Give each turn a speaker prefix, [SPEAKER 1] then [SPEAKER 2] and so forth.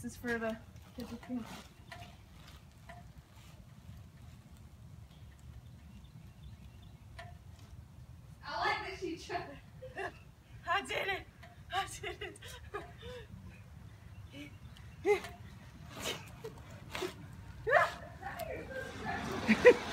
[SPEAKER 1] This is for the kids with pink.
[SPEAKER 2] I like that she tried.
[SPEAKER 1] I did it! I did it!